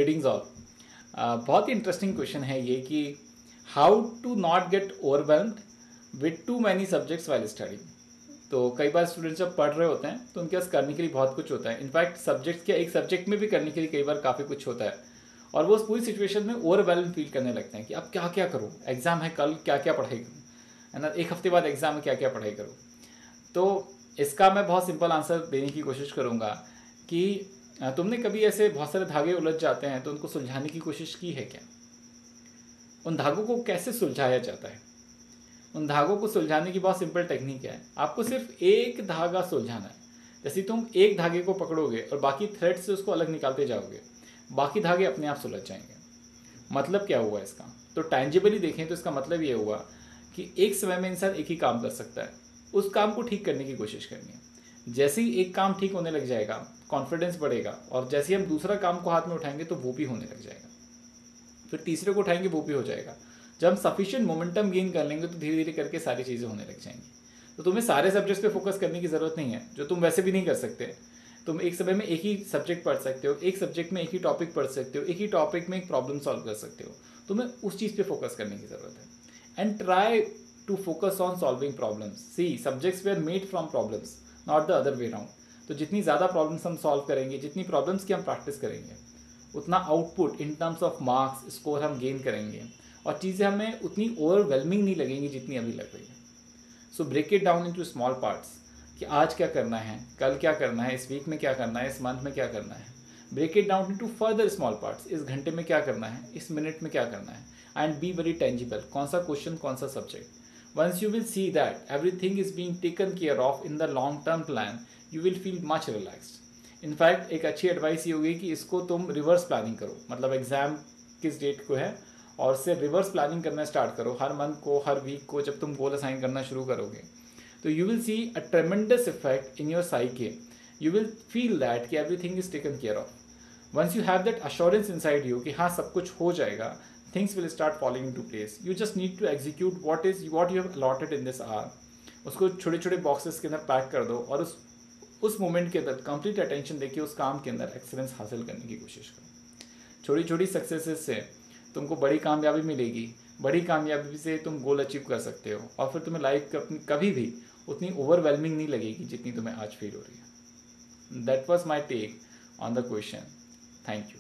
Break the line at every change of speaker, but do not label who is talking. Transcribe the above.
Greetings all. बहुत ही interesting question है ये कि how to not get overwhelmed with too many subjects while studying. तो कई बार स्टूडेंट्स जब पढ़ रहे होते हैं तो उनके पास करने के लिए बहुत कुछ होता है। इनफैक्ट सब्जेक्ट के एक सब्जेक्ट में भी करने के लिए कई बार काफ़ी कुछ होता है और वो उस पूरी सिचुएशन में ओवरवेल्म फील करने लगते हैं कि अब क्या क्या करूँ, एग्जाम है कल, क्या क्या पढ़ाई करूँ, है ना, एक हफ्ते बाद एग्जाम में क्या क्या पढ़ाई करूँ। तो इसका मैं बहुत सिंपल आंसर देने की कोशिश करूँगा कि तुमने कभी ऐसे बहुत सारे धागे उलझ जाते हैं तो उनको सुलझाने की कोशिश की है क्या? उन धागों को कैसे सुलझाया जाता है? उन धागों को सुलझाने की बहुत सिंपल टेक्निक है, आपको सिर्फ एक धागा सुलझाना है। जैसे तुम एक धागे को पकड़ोगे और बाकी थ्रेड से उसको अलग निकालते जाओगे, बाकी धागे अपने आप सुलझ जाएंगे। मतलब क्या हुआ इसका? तो टैंजिबली देखें तो इसका मतलब ये हुआ कि एक समय में इंसान एक ही काम कर सकता है, उस काम को ठीक करने की कोशिश करनी है। जैसे ही एक काम ठीक होने लग जाएगा, कॉन्फिडेंस बढ़ेगा, और जैसे ही हम दूसरा काम को हाथ में उठाएंगे तो वो भी होने लग जाएगा, फिर तीसरे को उठाएंगे वो भी हो जाएगा। जब हम सफिशिएंट मोमेंटम गेन कर लेंगे तो धीरे धीरे करके सारी चीज़ें होने लग जाएंगी। तो तुम्हें सारे सब्जेक्ट्स पे फोकस करने की ज़रूरत नहीं है, जो तुम वैसे भी नहीं कर सकते। तुम एक समय में एक ही सब्जेक्ट पढ़ सकते हो, एक सब्जेक्ट में एक ही टॉपिक पढ़ सकते हो, एक ही टॉपिक में एक प्रॉब्लम सॉल्व कर सकते हो। तुम्हें उस चीज़ पे फोकस करने की ज़रूरत है। And try to focus on solving problems. See, subjects were made from problems, not the other way round. तो जितनी ज़्यादा प्रॉब्लम्स हम सॉल्व करेंगे, जितनी प्रॉब्लम्स की हम प्रैक्टिस करेंगे, उतना output in terms of marks, score हम गेन करेंगे और चीज़ें हमें उतनी ओवरवेलमिंग नहीं लगेंगी जितनी अभी लग रही है। So break it down into small parts कि आज क्या करना है, कल क्या करना है, इस वीक में क्या करना है, इस मंथ में क्या करना है। Break it down into further small parts, इस घंटे में क्या करना है, इस मिनट में क्या करना है। एंड बी वेरी टेंजिबल, कौन सा क्वेश्चन, कौन सा subject. Once you will see that everything is being taken care of in the long term plan, you will feel much relaxed. In fact एक अच्छी एडवाइस ये होगी कि इसको तुम रिवर्स प्लानिंग करो, मतलब एग्जाम किस डेट को है और उससे रिवर्स प्लानिंग करना स्टार्ट करो। हर मंथ को, हर वीक को जब तुम गोल असाइन करना शुरू करोगे तो you will see a tremendous effect in your psyche. You will feel that कि everything is taken care of. Once you have that assurance inside you कि हाँ सब कुछ हो जाएगा, things will start falling into place. You just need to execute what you have allotted in this hour. उसको छोटे छोटे बॉक्सेस के अंदर पैक कर दो और उस मोमेंट के अंदर कंप्लीट अटेंशन देके उस काम के अंदर एक्सीलेंस हासिल करने की कोशिश करो। छोटी छोटी सक्सेसेस से तुमको बड़ी कामयाबी मिलेगी, बड़ी कामयाबी से तुम गोल अचीव कर सकते हो और फिर तुम्हें लाइफ कभी भी उतनी ओवरवेलमिंग नहीं लगेगी जितनी तुम्हें आज फील हो रही है। That was my take on the question. Thank you.